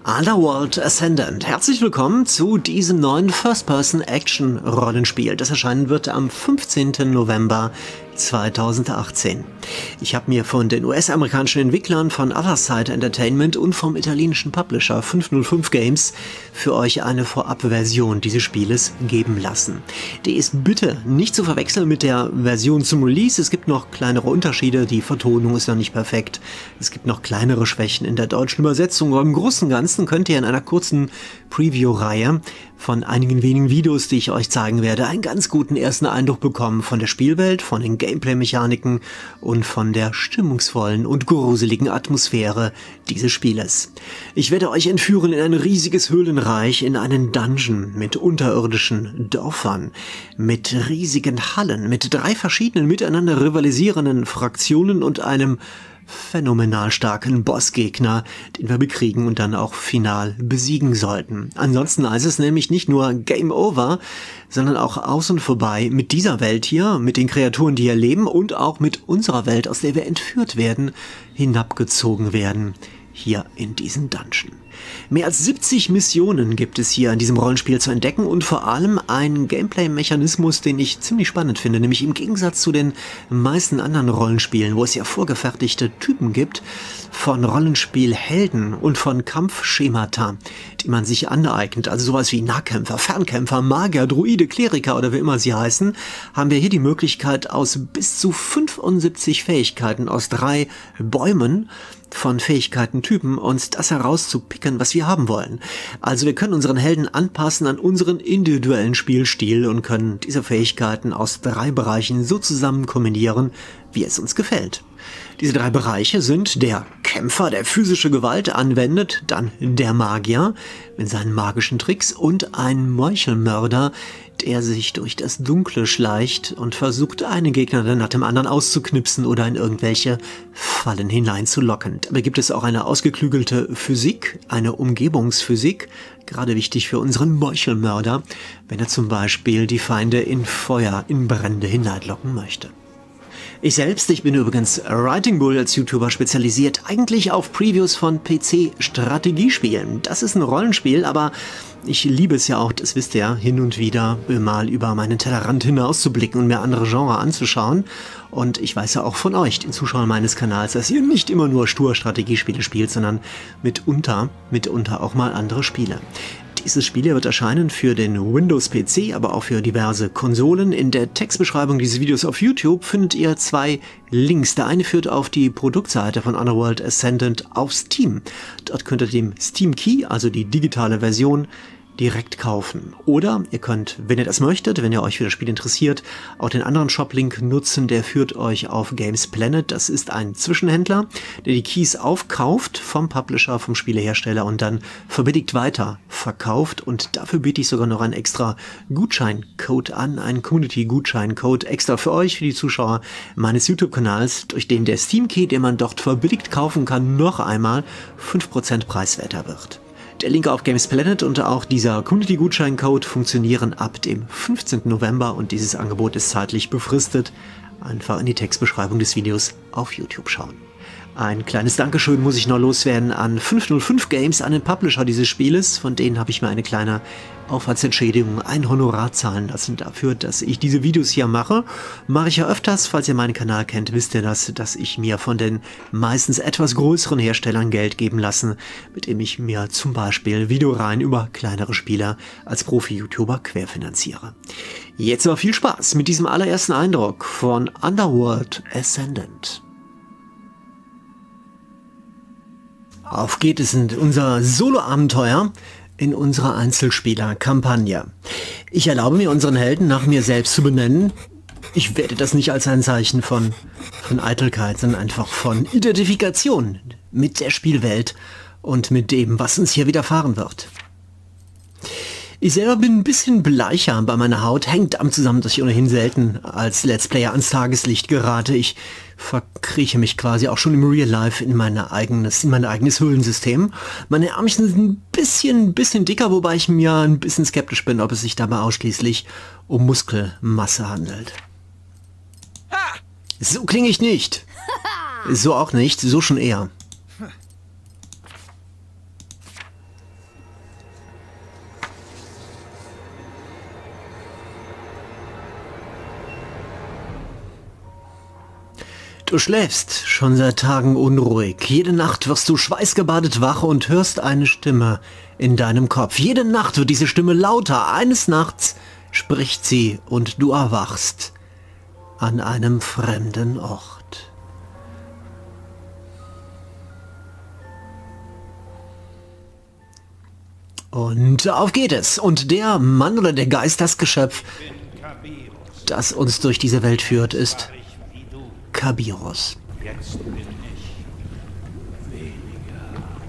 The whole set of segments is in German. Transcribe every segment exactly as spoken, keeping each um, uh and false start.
Underworld Ascendant. Herzlich willkommen zu diesem neuen First-Person-Action-Rollenspiel, das erscheinen wird am fünfzehnten November zweitausendachtzehn. Ich habe mir von den U S-amerikanischen Entwicklern von Otherside Entertainment und vom italienischen Publisher fünf null fünf Games für euch eine Vorab-Version dieses Spieles geben lassen. Die ist bitte nicht zu verwechseln mit der Version zum Release. Es gibt noch kleinere Unterschiede, die Vertonung ist noch nicht perfekt. Es gibt noch kleinere Schwächen in der deutschen Übersetzung, aber im Großen und Ganzen könnt ihr in einer kurzen Preview-Reihe von einigen wenigen Videos, die ich euch zeigen werde, einen ganz guten ersten Eindruck bekommen von der Spielwelt, von den Gameplay-Mechaniken und von der stimmungsvollen und gruseligen Atmosphäre dieses Spieles. Ich werde euch entführen in ein riesiges Höhlenreich, in einen Dungeon mit unterirdischen Dörfern, mit riesigen Hallen, mit drei verschiedenen miteinander rivalisierenden Fraktionen und einem phänomenal starken Bossgegner, den wir bekriegen und dann auch final besiegen sollten. Ansonsten heißt es nämlich nicht nur Game Over, sondern auch aus und vorbei mit dieser Welt hier, mit den Kreaturen, die hier leben und auch mit unserer Welt, aus der wir entführt werden, hinabgezogen werden, hier in diesen Dungeon. Mehr als siebzig Missionen gibt es hier in diesem Rollenspiel zu entdecken und vor allem einen Gameplay-Mechanismus, den ich ziemlich spannend finde, nämlich im Gegensatz zu den meisten anderen Rollenspielen, wo es ja vorgefertigte Typen gibt von Rollenspielhelden und von Kampfschemata, die man sich aneignet, also sowas wie Nahkämpfer, Fernkämpfer, Magier, Druide, Kleriker oder wie immer sie heißen, haben wir hier die Möglichkeit, aus bis zu fünfundsiebzig Fähigkeiten aus drei Bäumen von Fähigkeitentypen uns das herauszupicken, was wir haben wollen. Also wir können unseren Helden anpassen an unseren individuellen Spielstil und können diese Fähigkeiten aus drei Bereichen so zusammen kombinieren, wie es uns gefällt. Diese drei Bereiche sind der Kämpfer, der physische Gewalt anwendet, dann der Magier mit seinen magischen Tricks und ein Meuchelmörder, der sich durch das Dunkle schleicht und versucht, einen Gegner dann nach dem anderen auszuknipsen oder in irgendwelche Fallen hineinzulocken. Dabei gibt es auch eine ausgeklügelte Physik, eine Umgebungsphysik, gerade wichtig für unseren Meuchelmörder, wenn er zum Beispiel die Feinde in Feuer, in Brände hineinlocken möchte. Ich selbst, ich bin übrigens Writing Bull als YouTuber spezialisiert, eigentlich auf Previews von P C-Strategiespielen. Das ist ein Rollenspiel, aber ich liebe es ja auch, das wisst ihr, hin und wieder mal über meinen Tellerrand hinauszublicken und mir andere Genres anzuschauen. Und ich weiß ja auch von euch, den Zuschauern meines Kanals, dass ihr nicht immer nur stur Strategiespiele spielt, sondern mitunter, mitunter auch mal andere Spiele. Dieses Spiel hier wird erscheinen für den Windows-P C, aber auch für diverse Konsolen. In der Textbeschreibung dieses Videos auf YouTube findet ihr zwei Links. Der eine führt auf die Produktseite von Underworld Ascendant auf Steam. Dort könnt ihr den Steam Key, also die digitale Version, direkt kaufen. Oder ihr könnt, wenn ihr das möchtet, wenn ihr euch für das Spiel interessiert, auch den anderen Shop-Link nutzen, der führt euch auf Games Planet. Das ist ein Zwischenhändler, der die Keys aufkauft vom Publisher, vom Spielehersteller und dann verbilligt weiter verkauft. Und dafür biete ich sogar noch einen extra Gutscheincode an, einen Community-Gutscheincode extra für euch, für die Zuschauer meines YouTube-Kanals, durch den der Steam Key, den man dort verbilligt kaufen kann, noch einmal fünf Prozent preiswerter wird. Der Link auf Games Planet und auch dieser Community-Gutscheincode funktionieren ab dem fünfzehnten November und dieses Angebot ist zeitlich befristet. Einfach in die Textbeschreibung des Videos auf YouTube schauen. Ein kleines Dankeschön muss ich noch loswerden an fünf null fünf Games, an den Publisher dieses Spieles. Von denen habe ich mir eine kleine Aufwandsentschädigung, ein Honorar zahlen lassen dafür, dass ich diese Videos hier mache. Mache ich ja öfters, falls ihr meinen Kanal kennt, wisst ihr das, dass ich mir von den meistens etwas größeren Herstellern Geld geben lasse, mit dem ich mir zum Beispiel Videoreihen über kleinere Spieler als Profi-YouTuber querfinanziere. Jetzt aber viel Spaß mit diesem allerersten Eindruck von Underworld Ascendant. Auf geht es in unser Solo-Abenteuer in unserer Einzelspieler-Kampagne. Ich erlaube mir, unseren Helden nach mir selbst zu benennen. Ich werde das nicht als ein Zeichen von, von Eitelkeit, sondern einfach von Identifikation mit der Spielwelt und mit dem, was uns hier widerfahren wird. Ich selber bin ein bisschen bleicher bei meiner Haut, hängt damit zusammen, dass ich ohnehin selten als Let's Player ans Tageslicht gerate. Ich verkrieche mich quasi auch schon im Real Life in, meine eigenes, in mein eigenes Höhlensystem. Meine Ärmchen sind ein bisschen, bisschen dicker, wobei ich mir ein bisschen skeptisch bin, ob es sich dabei ausschließlich um Muskelmasse handelt. So klinge ich nicht. So auch nicht, so schon eher. Du schläfst schon seit Tagen unruhig. Jede Nacht wirst du schweißgebadet wach und hörst eine Stimme in deinem Kopf. Jede Nacht wird diese Stimme lauter. Eines Nachts spricht sie und du erwachst an einem fremden Ort. Und auf geht es. Und der Mann oder der Geist, das Geschöpf, das uns durch diese Welt führt, ist Kabiros. Jetzt bin ich weniger.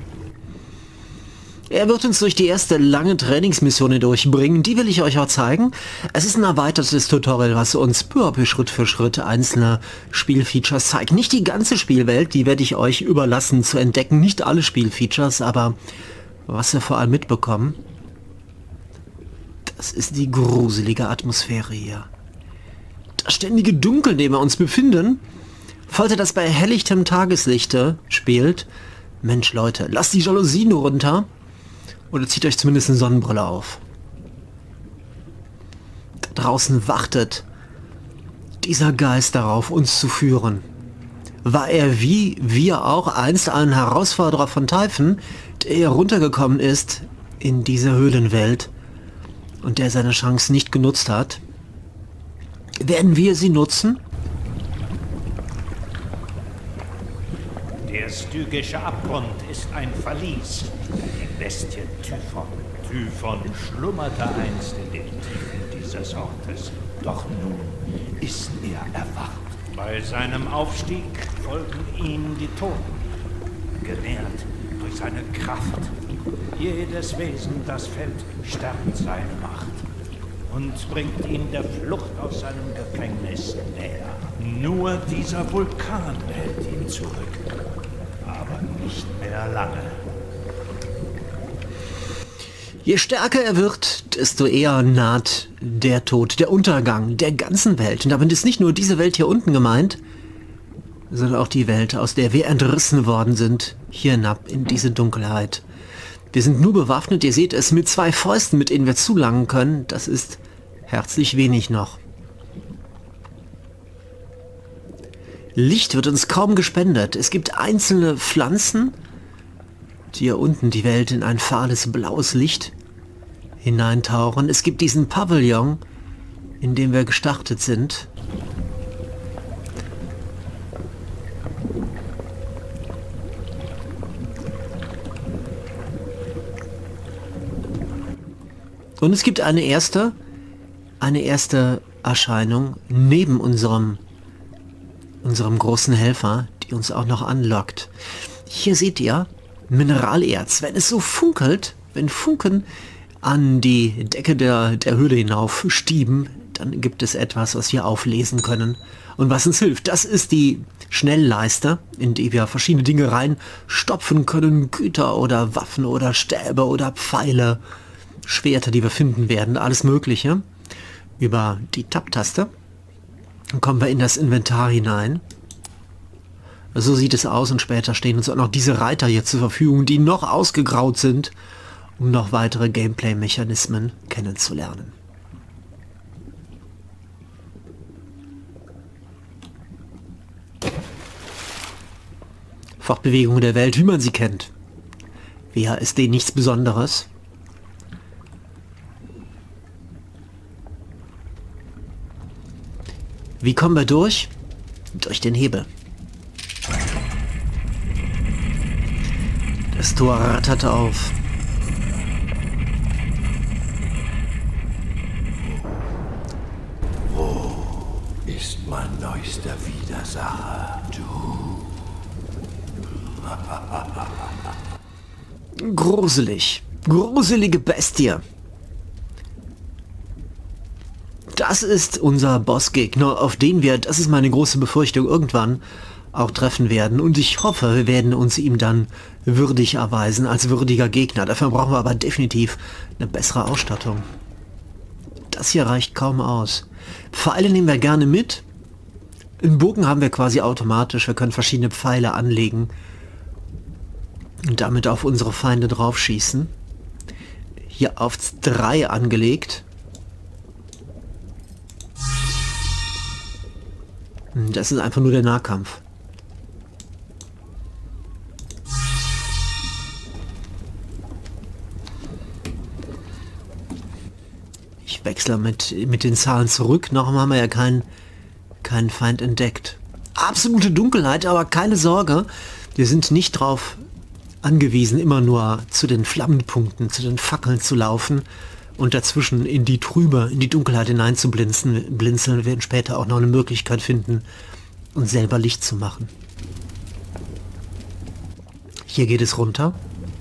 Er wird uns durch die erste lange Trainingsmission hindurchbringen, die will ich euch auch zeigen. Es ist ein erweitertes Tutorial, was uns peu à peu Schritt für Schritt einzelne Spielfeatures zeigt. Nicht die ganze Spielwelt, die werde ich euch überlassen zu entdecken, nicht alle Spielfeatures, aber was wir vor allem mitbekommen, das ist die gruselige Atmosphäre hier. Das ständige Dunkel, in dem wir uns befinden, falls ihr das bei helllichtem Tageslichte spielt, Mensch Leute, lasst die Jalousien runter oder zieht euch zumindest eine Sonnenbrille auf. Da draußen wartet dieser Geist darauf, uns zu führen. War er wie wir auch einst ein Herausforderer von Typhon, der heruntergekommen ist in diese Höhlenwelt und der seine Chance nicht genutzt hat? Werden wir sie nutzen? Der stygische Abgrund ist ein Verlies. Die Bestie Typhon. Typhon schlummerte einst in den Tiefen dieses Ortes. Doch nun ist er erwacht. Bei seinem Aufstieg folgen ihm die Toten, genährt durch seine Kraft. Jedes Wesen, das fällt, stärkt seine Macht und bringt ihn der Flucht aus seinem Gefängnis näher. Nur dieser Vulkan hält ihn zurück, aber nicht mehr lange. Je stärker er wird, desto eher naht der Tod, der Untergang der ganzen Welt. Und damit ist nicht nur diese Welt hier unten gemeint, sondern auch die Welt, aus der wir entrissen worden sind, hier hinab in diese Dunkelheit. Wir sind nur bewaffnet, ihr seht es, mit zwei Fäusten, mit denen wir zulangen können. Das ist herzlich wenig noch. Licht wird uns kaum gespendet. Es gibt einzelne Pflanzen, die hier unten die Welt in ein fahles blaues Licht hineintauchen. Es gibt diesen Pavillon, in dem wir gestartet sind. Und es gibt eine erste, eine erste Erscheinung neben unserem, unserem großen Helfer, die uns auch noch anlockt. Hier seht ihr Mineralerz. Wenn es so funkelt, wenn Funken an die Decke der, der Höhle hinauf stieben, dann gibt es etwas, was wir auflesen können und was uns hilft. Das ist die Schnellleiste, in die wir verschiedene Dinge reinstopfen können. Güter oder Waffen oder Stäbe oder Pfeile, Schwerter, die wir finden werden, alles Mögliche. Über die Tab-Taste dann kommen wir in das Inventar hinein. So sieht es aus und später stehen uns auch noch diese Reiter hier zur Verfügung, die noch ausgegraut sind, um noch weitere Gameplay-Mechanismen kennenzulernen. Fortbewegung der Welt, wie man sie kennt. W H S D nichts Besonderes. Wie kommen wir durch? Durch den Hebel. Das Tor rattert auf. Wo ist mein neuester Widersacher? Du. Gruselig. Gruselige Bestie. Das ist unser Bossgegner, auf den wir, das ist meine große Befürchtung, irgendwann auch treffen werden. Und ich hoffe, wir werden uns ihm dann würdig erweisen, als würdiger Gegner. Dafür brauchen wir aber definitiv eine bessere Ausstattung. Das hier reicht kaum aus. Pfeile nehmen wir gerne mit. Einen Bogen haben wir quasi automatisch. Wir können verschiedene Pfeile anlegen und damit auf unsere Feinde draufschießen. Hier auf drei angelegt. Das ist einfach nur der Nahkampf. Ich wechsle mit, mit den Zahlen zurück. Noch haben wir ja keinen keinen Feind entdeckt. Absolute Dunkelheit, aber keine Sorge. Wir sind nicht drauf angewiesen, immer nur zu den Flammenpunkten, zu den Fackeln zu laufen und dazwischen in die Trübe, in die Dunkelheit hinein zu blinzeln. blinzeln. Wir werden später auch noch eine Möglichkeit finden, uns selber Licht zu machen. Hier geht es runter.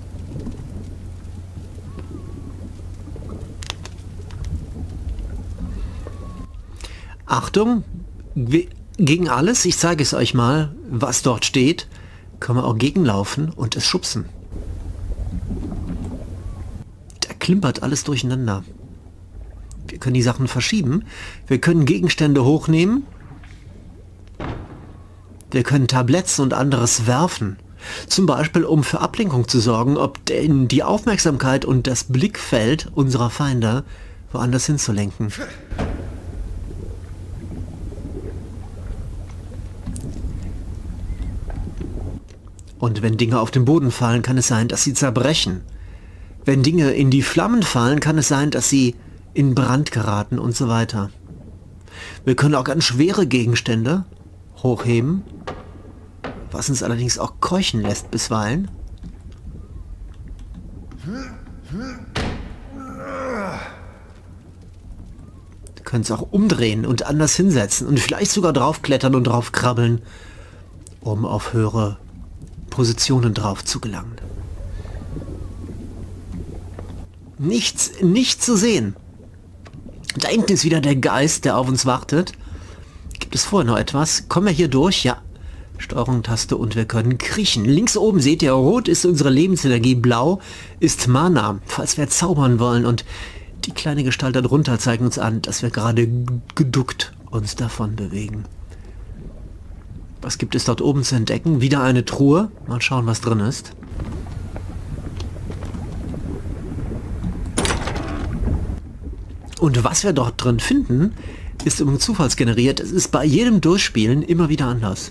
Achtung, gegen alles, ich zeige es euch mal, was dort steht, können wir auch gegenlaufen und es schubsen. Da klimpert alles durcheinander. Wir können die Sachen verschieben, wir können Gegenstände hochnehmen, wir können Tabletts und anderes werfen. Zum Beispiel, um für Ablenkung zu sorgen, ob denn die Aufmerksamkeit und das Blickfeld unserer Feinde woanders hinzulenken. Und wenn Dinge auf den Boden fallen, kann es sein, dass sie zerbrechen. Wenn Dinge in die Flammen fallen, kann es sein, dass sie in Brand geraten und so weiter. Wir können auch ganz schwere Gegenstände hochheben, was uns allerdings auch keuchen lässt bisweilen. Wir können es auch umdrehen und anders hinsetzen und vielleicht sogar draufklettern und draufkrabbeln, um auf höhere Positionen drauf zu gelangen. Nichts, nichts zu sehen. Da hinten ist wieder der Geist, der auf uns wartet. Gibt es vorher noch etwas? Kommen wir hier durch? Ja. Steuerung-Taste und wir können kriechen. Links oben seht ihr, rot ist unsere Lebensenergie, blau ist Mana, falls wir zaubern wollen. Und die kleine Gestalt darunter zeigt uns an, dass wir gerade geduckt uns davon bewegen. Was gibt es dort oben zu entdecken? Wieder eine Truhe. Mal schauen, was drin ist. Und was wir dort drin finden, ist übrigens zufallsgeneriert. Es ist bei jedem Durchspielen immer wieder anders.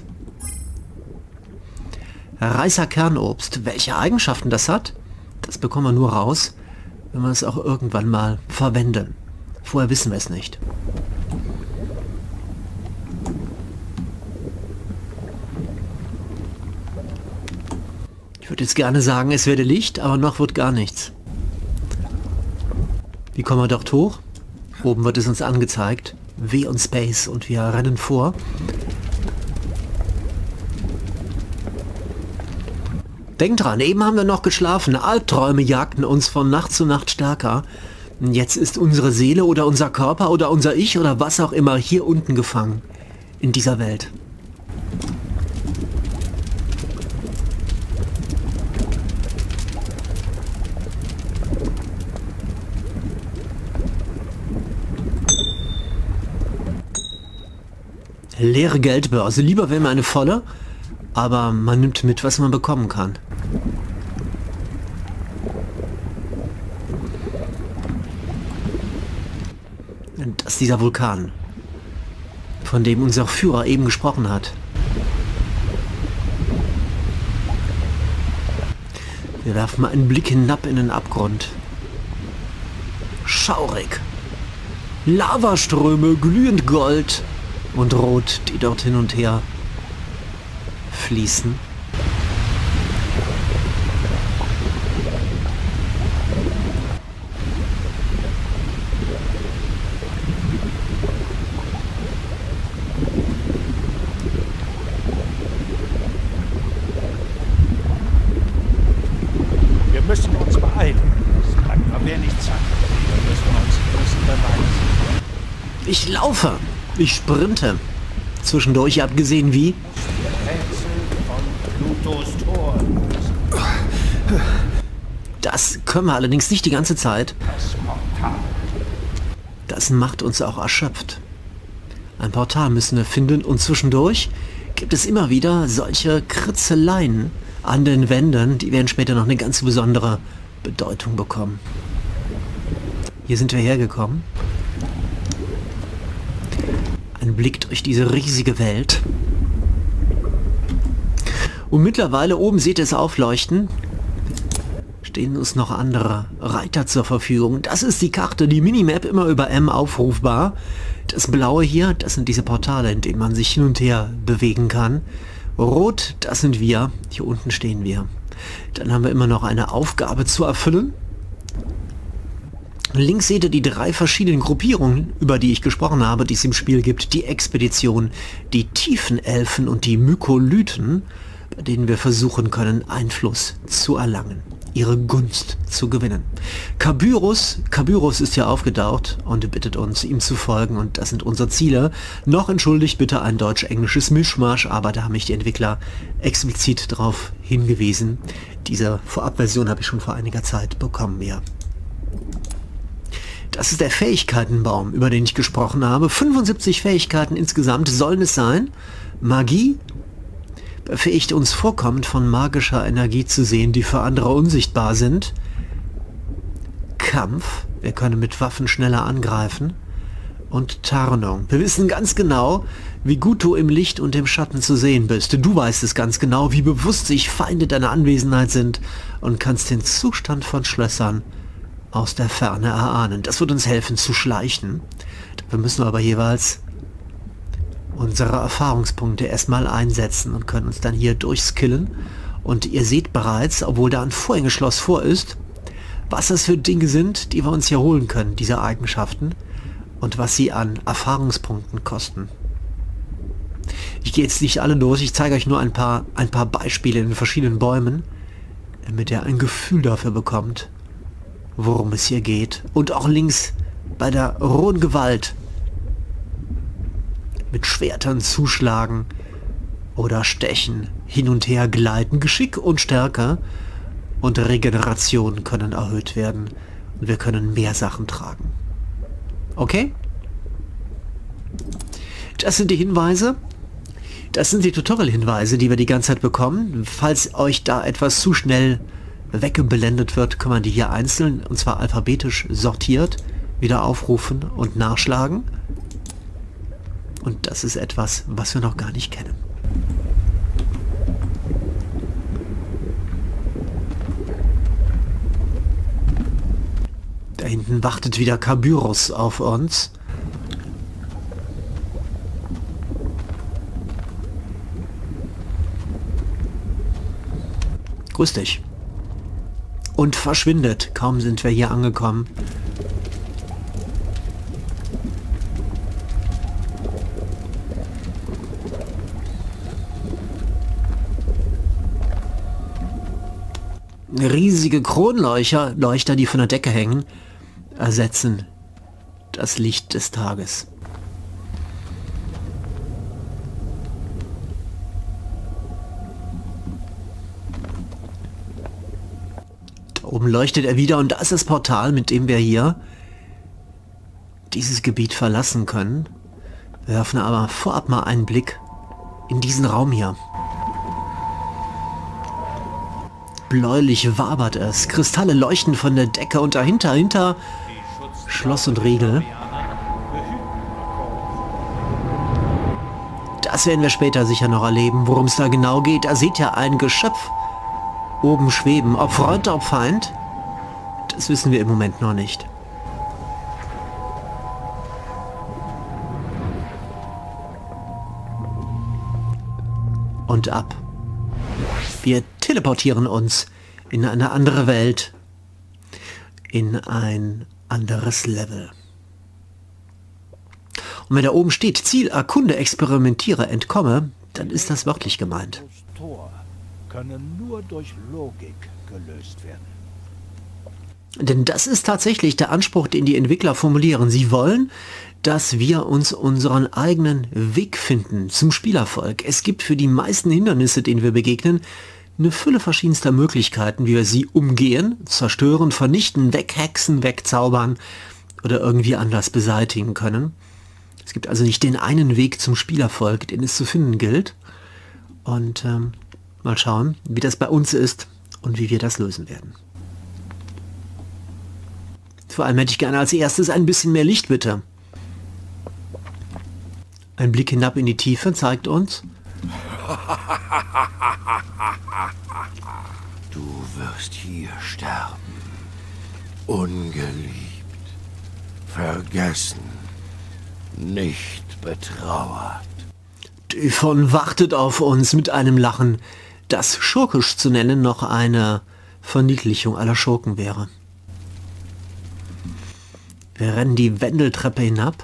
Reißer Kernobst. Welche Eigenschaften das hat, das bekommen wir nur raus, wenn wir es auch irgendwann mal verwenden. Vorher wissen wir es nicht. Ich würde jetzt gerne sagen, es werde Licht, aber noch wird gar nichts. Wie kommen wir dort hoch? Oben wird es uns angezeigt. W und Space und wir rennen vor. Denkt dran, eben haben wir noch geschlafen. Albträume jagten uns von Nacht zu Nacht stärker. Jetzt ist unsere Seele oder unser Körper oder unser Ich oder was auch immer hier unten gefangen. In dieser Welt. Leere Geldbörse. Lieber wäre mir eine volle, aber man nimmt mit, was man bekommen kann. Das ist dieser Vulkan, von dem unser Führer eben gesprochen hat. Wir werfen mal einen Blick hinab in den Abgrund. Schaurig. Lavaströme, glühend Gold und Rot, die dort hin und her fließen. Wir müssen uns beeilen. Es bleibt nur wenig Zeit. Wir müssen uns müssen beweisen. Ich laufe. Ich sprinte. Zwischendurch, ihr habt gesehen, wie? Plutos Tor. Das können wir allerdings nicht die ganze Zeit. Das Portal. Das macht uns auch erschöpft. Ein Portal müssen wir finden und zwischendurch gibt es immer wieder solche Kritzeleien an den Wänden, die werden später noch eine ganz besondere Bedeutung bekommen. Hier sind wir hergekommen. Ein Blick durch diese riesige Welt. Und mittlerweile oben seht ihr es aufleuchten. stehen uns noch andere Reiter zur Verfügung. Das ist die Karte, die Minimap, immer über M aufrufbar. Das Blaue hier, das sind diese Portale, in denen man sich hin und her bewegen kann. Rot, das sind wir. Hier unten stehen wir. Dann haben wir immer noch eine Aufgabe zu erfüllen. Links seht ihr die drei verschiedenen Gruppierungen, über die ich gesprochen habe, die es im Spiel gibt. Die Expedition, die Tiefenelfen und die Mykolyten, bei denen wir versuchen können, Einfluss zu erlangen, ihre Gunst zu gewinnen. Kabyrus, Kabyrus ist hier aufgetaucht und bittet uns, ihm zu folgen, und das sind unsere Ziele. Noch entschuldigt bitte ein deutsch-englisches Mischmasch, aber da haben mich die Entwickler explizit darauf hingewiesen. Diese Vorabversion habe ich schon vor einiger Zeit bekommen, ja. Das ist der Fähigkeitenbaum, über den ich gesprochen habe. fünfundsiebzig Fähigkeiten insgesamt sollen es sein. Magie befähigt uns vorkommend von magischer Energie zu sehen, die für andere unsichtbar sind. Kampf, wir können mit Waffen schneller angreifen. Und Tarnung. Wir wissen ganz genau, wie gut du im Licht und im Schatten zu sehen bist. Du weißt es ganz genau, wie bewusst sich Feinde deiner Anwesenheit sind, und kannst den Zustand von Schlössern aus der Ferne erahnen. Das wird uns helfen zu schleichen. Wir müssen aber jeweils unsere Erfahrungspunkte erstmal einsetzen und können uns dann hier durchskillen. Und ihr seht bereits, obwohl da ein Vorhängeschloss vor ist, was das für Dinge sind, die wir uns hier holen können, diese Eigenschaften, und was sie an Erfahrungspunkten kosten. Ich gehe jetzt nicht alle durch, ich zeige euch nur ein paar, ein paar Beispiele in verschiedenen Bäumen, damit ihr ein Gefühl dafür bekommt, worum es hier geht. Und auch links bei der rohen Gewalt mit Schwertern zuschlagen oder stechen, hin und her gleiten. Geschick und Stärke und Regeneration können erhöht werden und wir können mehr Sachen tragen. Okay? Das sind die Hinweise. Das sind die Tutorial-Hinweise, die wir die ganze Zeit bekommen. Falls euch da etwas zu schnell weggeblendet wird, kann man die hier einzeln, und zwar alphabetisch sortiert, wieder aufrufen und nachschlagen. Und das ist etwas, was wir noch gar nicht kennen. Da hinten wartet wieder Kabyrus auf uns. Grüß dich. Und verschwindet. Kaum sind wir hier angekommen. Riesige Kronleuchter, Leuchter, die von der Decke hängen, ersetzen das Licht des Tages. Da oben leuchtet er wieder, und da ist das Portal, mit dem wir hier dieses Gebiet verlassen können. Wir werfen aber vorab mal einen Blick in diesen Raum hier. Bläulich wabert es, Kristalle leuchten von der Decke, und dahinter, hinter Schloss und Riegel. Das werden wir später sicher noch erleben, worum es da genau geht. Da seht ihr ein Geschöpf oben schweben. Ob Freund, ob Feind, das wissen wir im Moment noch nicht. Und ab. Wir teleportieren uns in eine andere Welt, in ein anderes Level. Und wenn da oben steht, Ziel, erkunde, experimentiere, entkomme, dann ist das wörtlich gemeint. Tor können nur durch Logik gelöst werden. Denn das ist tatsächlich der Anspruch, den die Entwickler formulieren. Sie wollen, dass wir uns unseren eigenen Weg finden zum Spielerfolg. Es gibt für die meisten Hindernisse, denen wir begegnen, eine Fülle verschiedenster Möglichkeiten, wie wir sie umgehen, zerstören, vernichten, weghexen, wegzaubern oder irgendwie anders beseitigen können. Es gibt also nicht den einen Weg zum Spielerfolg, den es zu finden gilt. Und ähm, mal schauen, wie das bei uns ist und wie wir das lösen werden. Vor allem hätte ich gerne als erstes ein bisschen mehr Licht, bitte. Ein Blick hinab in die Tiefe zeigt uns. Du wirst hier sterben. Ungeliebt. Vergessen. Nicht betrauert. Typhon wartet auf uns mit einem Lachen, das schurkisch zu nennen noch eine Verniedlichung aller Schurken wäre. Wir rennen die Wendeltreppe hinab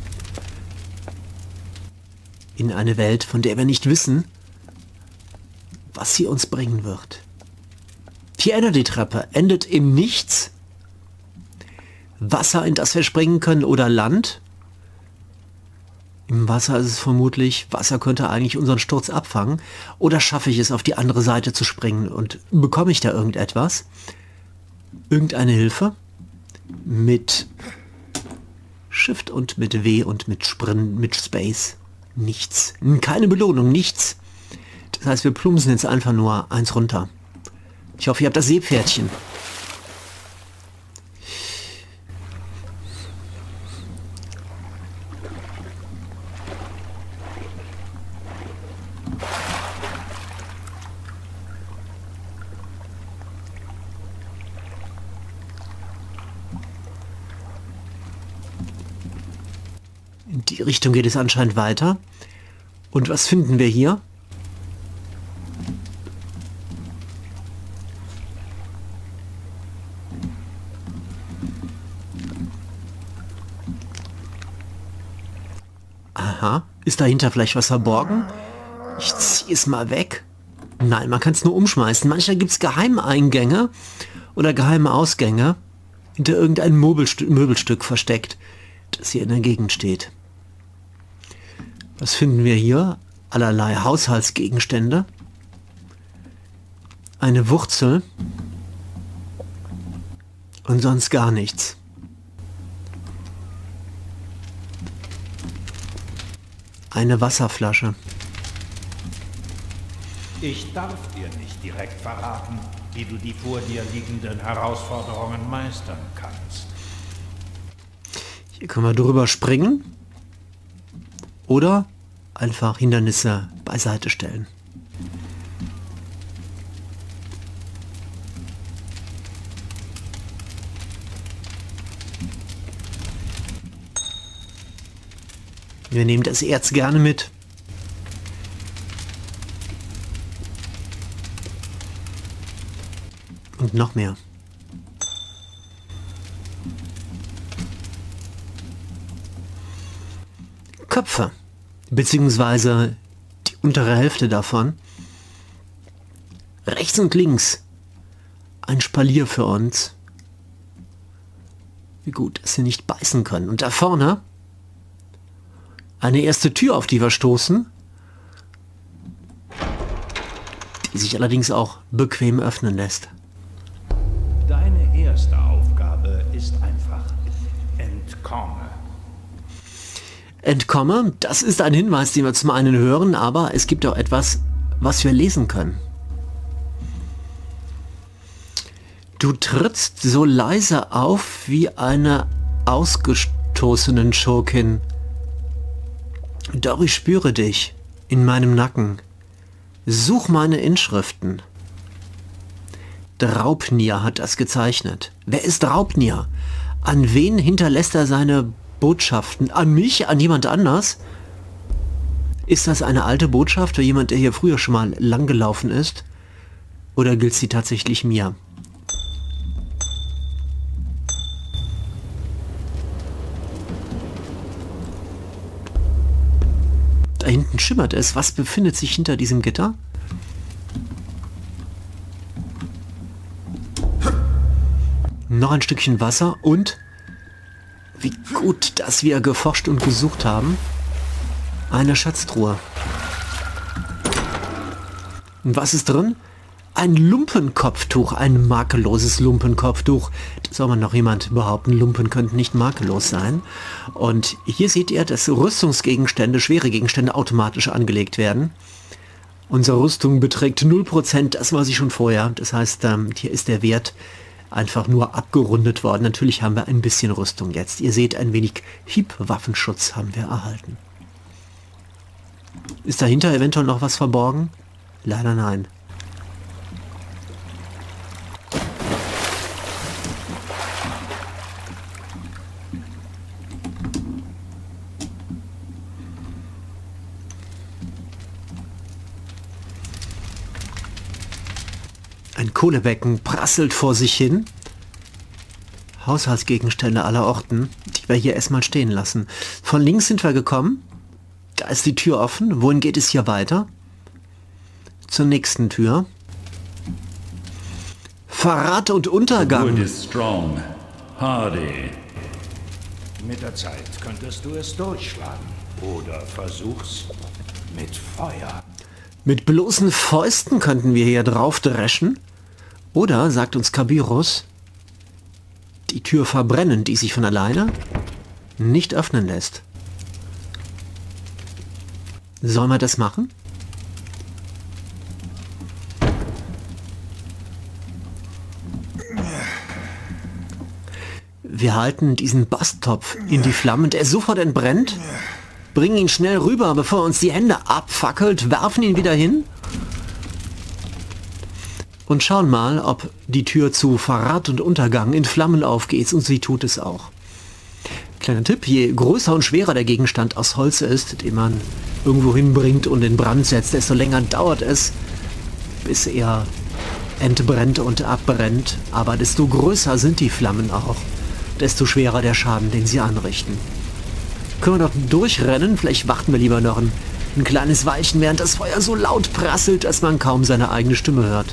in eine Welt, von der wir nicht wissen, was sie uns bringen wird. Die Energy-Treppe endet im Nichts. Wasser, in das wir springen können, oder Land. Im Wasser ist es vermutlich, Wasser könnte eigentlich unseren Sturz abfangen. Oder schaffe ich es, auf die andere Seite zu springen und bekomme ich da irgendetwas? Irgendeine Hilfe? Mit Shift und mit W und mit Sprint, mit Space. Nichts. Keine Belohnung, nichts. Das heißt, wir plumpsen jetzt einfach nur eins runter. Ich hoffe, ihr habt das Seepferdchen. In die Richtung geht es anscheinend weiter. Und was finden wir hier? Aha, ist dahinter vielleicht was verborgen? Ich ziehe es mal weg. Nein, man kann es nur umschmeißen. Manchmal gibt es Geheimeingänge oder geheime Ausgänge hinter irgendein Möbelstück, Möbelstück versteckt, das hier in der Gegend steht. Was finden wir hier? Allerlei Haushaltsgegenstände. Eine Wurzel. Und sonst gar nichts. Eine Wasserflasche. Ich darf dir nicht direkt verraten, wie du die vor dir liegenden Herausforderungen meistern kannst. Hier können wir drüber springen. Oder einfach Hindernisse beiseite stellen. Wir nehmen das Erz gerne mit. Und noch mehr. Köpfe, beziehungsweise die untere Hälfte davon. Rechts und links ein Spalier für uns. Wie gut, dass sie nicht beißen können. Und da vorne eine erste Tür, auf die wir stoßen, die sich allerdings auch bequem öffnen lässt. Deine erste Aufgabe ist einfach: entkomme. Entkomme, das ist ein Hinweis, den wir zum einen hören, aber es gibt auch etwas, was wir lesen können. Du trittst so leise auf wie eine ausgestoßenen Schurkin. Doch ich spüre dich in meinem Nacken. Such meine Inschriften. Draupnir hat das gezeichnet. Wer ist Draupnir? An wen hinterlässt er seine Botschaften? An mich? An jemand anders? Ist das eine alte Botschaft für jemand, der hier früher schon mal lang gelaufen ist? Oder gilt sie tatsächlich mir? Da hinten schimmert es. Was befindet sich hinter diesem Gitter? Noch ein Stückchen Wasser und wie gut, dass wir geforscht und gesucht haben. Eine Schatztruhe. Und was ist drin? Ein Lumpenkopftuch, ein makelloses Lumpenkopftuch. Da soll man noch jemand behaupten, Lumpen könnten nicht makellos sein. Und hier seht ihr, dass Rüstungsgegenstände, schwere Gegenstände automatisch angelegt werden. Unsere Rüstung beträgt null Prozent, das war sie schon vorher. Das heißt, ähm, hier ist der Wert einfach nur abgerundet worden. Natürlich haben wir ein bisschen Rüstung jetzt. Ihr seht, ein wenig Hiebwaffenschutz haben wir erhalten. Ist dahinter eventuell noch was verborgen? Leider nein. Ein Kohlebecken prasselt vor sich hin. Haushaltsgegenstände aller Orten, die wir hier erstmal stehen lassen. Von links sind wir gekommen. Da ist die Tür offen. Wohin geht es hier weiter? Zur nächsten Tür. Verrat und Untergang. Wood is strong, hardy. Mit der Zeit könntest du es durchschlagen. Oder versuch's mit Feuer. Mit bloßen Fäusten könnten wir hier drauf dreschen. Oder, sagt uns Kabirus, die Tür verbrennen, die sich von alleine nicht öffnen lässt. Sollen wir das machen? Wir halten diesen Basttopf in die Flammen, der sofort entbrennt, bringen ihn schnell rüber, bevor er uns die Hände abfackelt, werfen ihn wieder hin und schauen mal, ob die Tür zu Verrat und Untergang in Flammen aufgeht, und sie tut es auch. Kleiner Tipp, je größer und schwerer der Gegenstand aus Holz ist, den man irgendwo hinbringt und in Brand setzt, desto länger dauert es, bis er entbrennt und abbrennt, aber desto größer sind die Flammen auch, desto schwerer der Schaden, den sie anrichten. Können wir doch durchrennen? Vielleicht warten wir lieber noch ein, ein kleines Weilchen, während das Feuer so laut prasselt, dass man kaum seine eigene Stimme hört.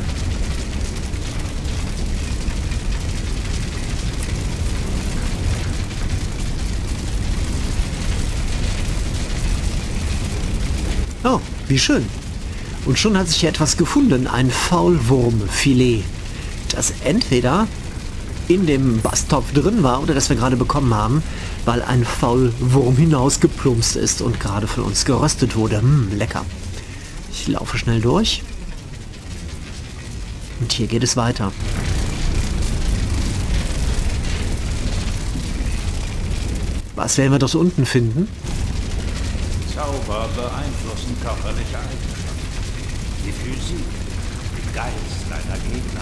Oh, wie schön. Und schon hat sich hier etwas gefunden, ein Faulwurmfilet, das entweder in dem Basttopf drin war oder das wir gerade bekommen haben, weil ein Faulwurm hinausgeplumpst ist und gerade von uns geröstet wurde. Hm, lecker. Ich laufe schnell durch. Und hier geht es weiter. Was werden wir dort unten finden? Zauber beeinflussen körperliche Eigenschaften. Die Physik, den Geist deiner Gegner.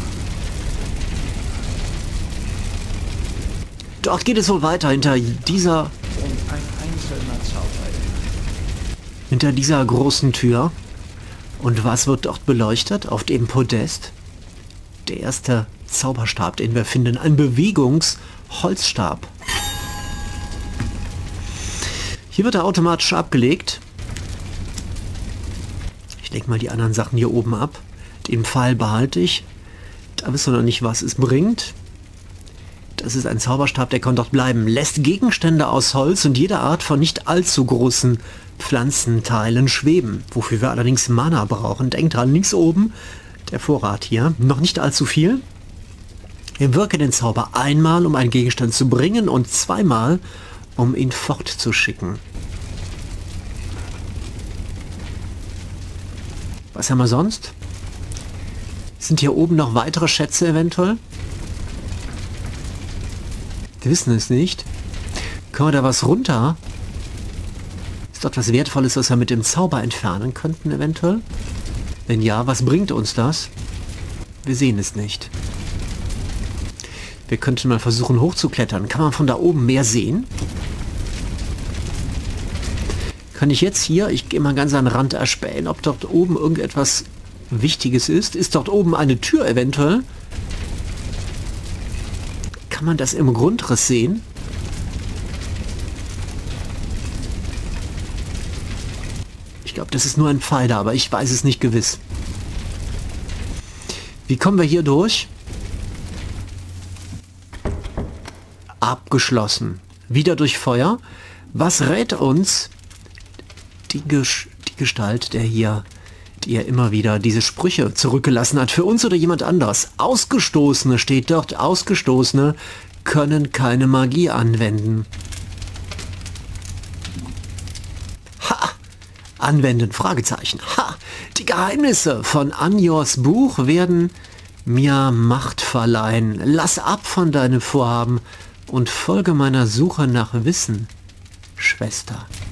Dort geht es wohl weiter, hinter dieser... Und ein einzelner Zauber. hinter dieser großen Tür. Und was wird dort beleuchtet? Auf dem Podest? Der erste Zauberstab, den wir finden. Ein Bewegungsholzstab. Hier wird er automatisch abgelegt. Ich lege mal die anderen Sachen hier oben ab. Den Pfeil behalte ich. Da wissen wir noch nicht, was es bringt. Das ist ein Zauberstab, der kann dort bleiben. Lässt Gegenstände aus Holz und jeder Art von nicht allzu großen Pflanzenteilen schweben. Wofür wir allerdings Mana brauchen. Denkt dran, links oben der Vorrat hier. Noch nicht allzu viel. Wirke den Zauber einmal, um einen Gegenstand zu bringen, und zweimal, um ihn fortzuschicken. Was haben wir sonst? Sind hier oben noch weitere Schätze eventuell? Wir wissen es nicht. Können wir da was runter? Ist dort was Wertvolles, was wir mit dem Zauber entfernen könnten eventuell? Wenn ja, was bringt uns das? Wir sehen es nicht. Wir könnten mal versuchen hochzuklettern. Kann man von da oben mehr sehen? Kann ich jetzt hier, ich gehe mal ganz an den Rand erspähen, ob dort oben irgendetwas Wichtiges ist? Ist dort oben eine Tür eventuell? Kann man das im Grundriss sehen? Ich glaube, das ist nur ein Pfeiler, aber ich weiß es nicht gewiss. Wie kommen wir hier durch? Abgeschlossen. Wieder durch Feuer. Was rät uns die, Ges die Gestalt, der hier, die er immer wieder diese Sprüche zurückgelassen hat, für uns oder jemand anders? Ausgestoßene steht dort. Ausgestoßene können keine Magie anwenden. Ha! Anwenden, Fragezeichen. Ha! Die Geheimnisse von Anjors Buch werden mir Macht verleihen. Lass ab von deinem Vorhaben und folge meiner Suche nach Wissen, Schwester.